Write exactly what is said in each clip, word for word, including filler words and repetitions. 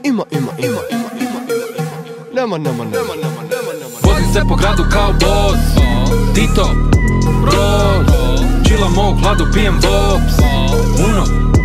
ima, ima, ima, ima, ima, nema, nema, nema, nema, nema. Vozim se po gradu kao boss, Tito, Roz, chillamo u hladu, pijem Vops, Uno,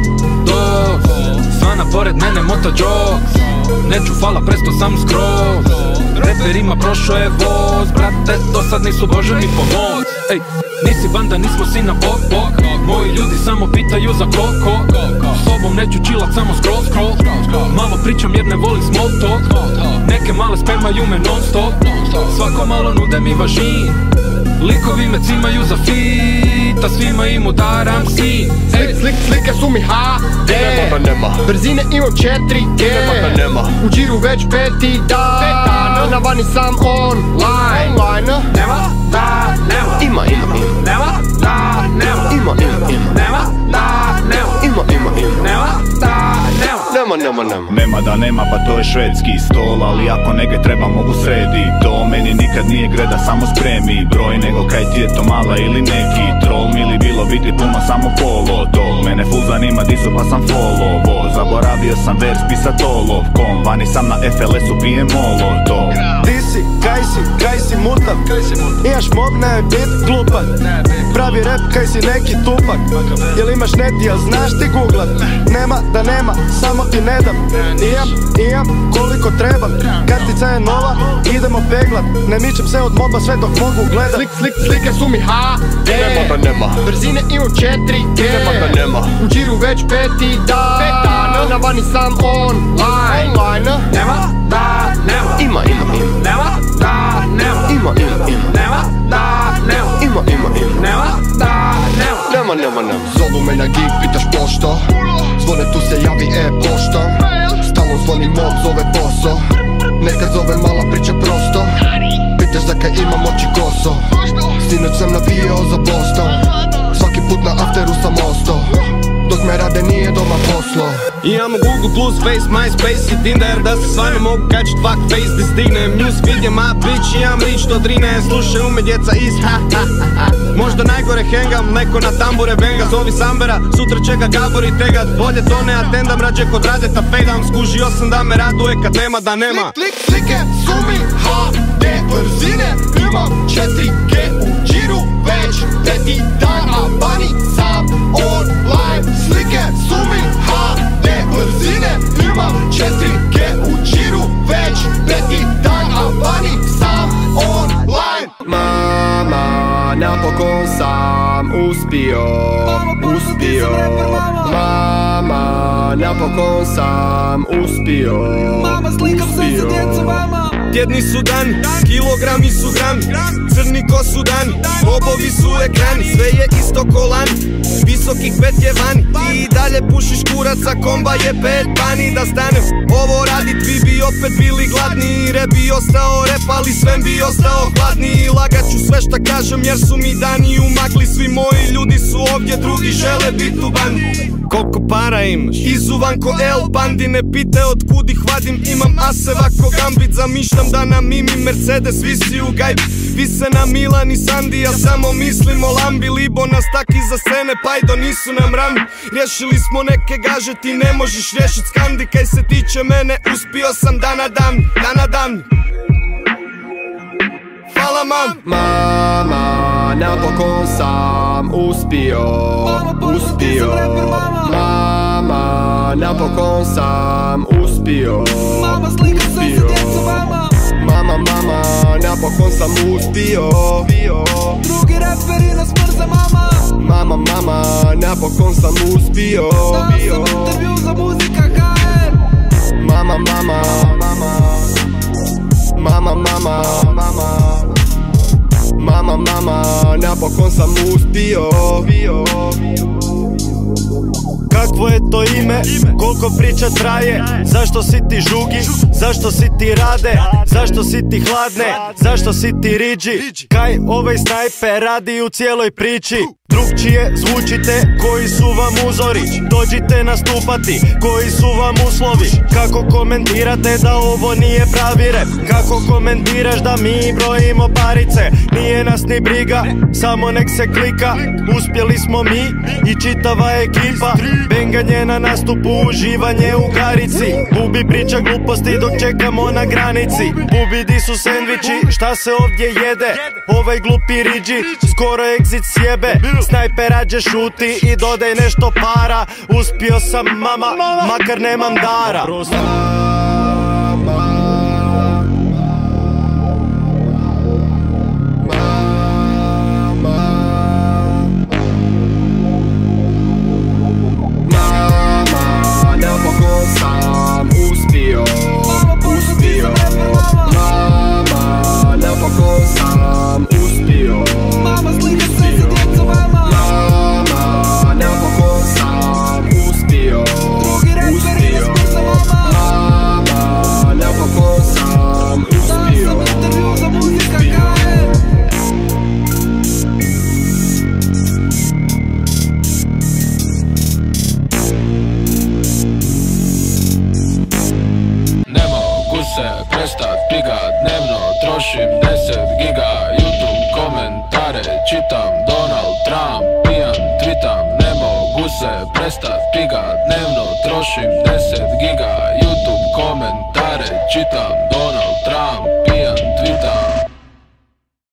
Dos, Svana pored mene mota jokes, neću fala, presto sam skroz. Reperima prošao je voz, brate, dosad nisu bože mi pomoć. Ej, nisi banda, nismo si na bok, bok. Moji ljudi samo pitaju za koko. S sobom neću chillat, samo scroll, scroll. Malo pričam jer ne volim small talk. Neke male spemaju me non stop. Svako malo nude mi važin. Likovi me cimaju za fit, a svima im udaram sin. Slik, slik, slike su mi ha de, nema da nema. Brzine imam četiri ge, nema da nema. U džiru već peti dan, na vani sam online. Nema da nema. Ima, ima, ima. Nema da nema. Ima, ima, ima. Nema da nema. Ima, ima, ima. Nema da nema. Nema, nema, nema. Nema da nema, pa to je švedski stol, ali ako nege treba mogu sredi. To meni nikad nije greda, samo spremi broj, nego kaj ti je to mala ili neki troll. Mili bilo biti puno samo polo tog. Mene ful zanima di su pa sam followo. Zaboravio sam vers pisat olovkom, vani sam na F L S-u pijem molotov. Di si, kaj si, kaj si mutav, imaš mob, ne bit glupan. Pravi rap kaj si neki tupak, jel imaš net, jel znaš ti googlat. Nema da nema, samo ti ne dam. Imam, imam koliko trebam. Kartica je nova, idemo peglat. Ne mičem se od moba sve dok mogu gledat. Slik, slik, slike su mi ha de, nema da nema. Brzine imam četiri ge, nema da nema. U džiru već peti dan, na vani sam online. Nema da nema. Ima, ima, ima. Nema da nema. Ima, ima, ima. Nema da nema. Ima, ima, ima. Nema da nema. Nema, nema, nema. Zovu me na gig, pitaš pošto. Zvone tu se javi e-poštom. Stalno zvoni mob, zove posao. Nekad zove mala priča prosto. Pitaš za kaj imam oči koso. Sinoć sam navijao za Boston. Svaki put na afteru sam ostao. Dok me rade nije doma poslo. Imamo Google plus, Face, MySpace i Tinder, da se stvarno mogu kačit fuck face, da stignem newsfeed je ma bitch, imam rič to drine, slušaju me djeca iz ha ha ha ha. Možda najgore hengam, neko na tambure venga, zovi Sambera, sutra će ga Gabor i tegat. Bolje to ne atendam, rađe kod radeta fejdam, skužio sam da me raduje kad nema da nema. Slik, slike su mi ha de, brzine imam četiri ge, u džiru već peti dan, a vani sam online. Slike su mi ha de, brzine imam četiri ge, u džiru već peti dan, a vani sam online. Mama, napokon sam uspio, uspio. Mama, napokon sam uspio, uspio. Tjedni su dani, kilogrami su grami, crni ko su dani, mobovi su ekrani, sve je isto ko lani, visokih pet je vani. Ti i dalje pušiš kuraca, komba je pet pani. Da stanem ovo radit, vi bi opet bili gladni. Rap bi ostao rap, ali sve bi ostao hladni. Lagat ću sve šta kažem jer su mi dani umakli. Svi moji ljudi su ovdje, drugi žele bit u bandi. Koliko para imaš? Izuvan ko El Bandi, ne pite od kud ih vadim. Imam aseva ko Gambit, zamišljam da na Mimi Mercedes visi u gajbi. Vise na Milan i Sandi, ja samo mislim o Lambi. Libo nas tak iza scene, pajdo nisu nam rami. Riješili smo neke gaže, ti ne možeš riješit Skandi. Kaj se tiče mene, uspio sam da nadam, da nadam. Hvala mam. Mama, napokon sam uspio, uspio. Mama, napokon sam uspio, uspio. Mama, mama, napokon sam uspio. Drugi raperi nas mrze mama. Mama, mama, napokon sam uspio. Dao sam intervju za Muzika K R. Mama, mama, mama. Mama, mama, mama. Mama, mama, napokon sam uspio. Kakvo je to ime, koliko priča traje, zašto si ti žugi, zašto si ti rade, zašto si ti hladne, zašto si ti riđi. Kaj ovaj snajper radi u cijeloj priči, drugčije zvučite, koji su vam uzori, dođite nastupati, koji su vam uslovi. Kako komentirate da ovo nije pravi rap? Kako komentiraš da mi brojimo parice? Nije nas ni briga, samo nek se klika. Uspjeli smo mi i čitava ekipa. Benganje na nastupu, uživanje u garici. Bubi priča gluposti dok čekamo na granici. Bubi di su sendviči, šta se ovdje jede? Ovaj glupi riđi, skoro exit sjebe. Snajper rađe šuti i dodaj nešto para. Uspio sam mama, makar nemam dara. Prestat pigat, dnevno trošim deset giga. YouTube komentare čitam, Donald Trump pijan tweetam. Ne mogu se prestat pigat, dnevno trošim deset giga. YouTube komentare čitam.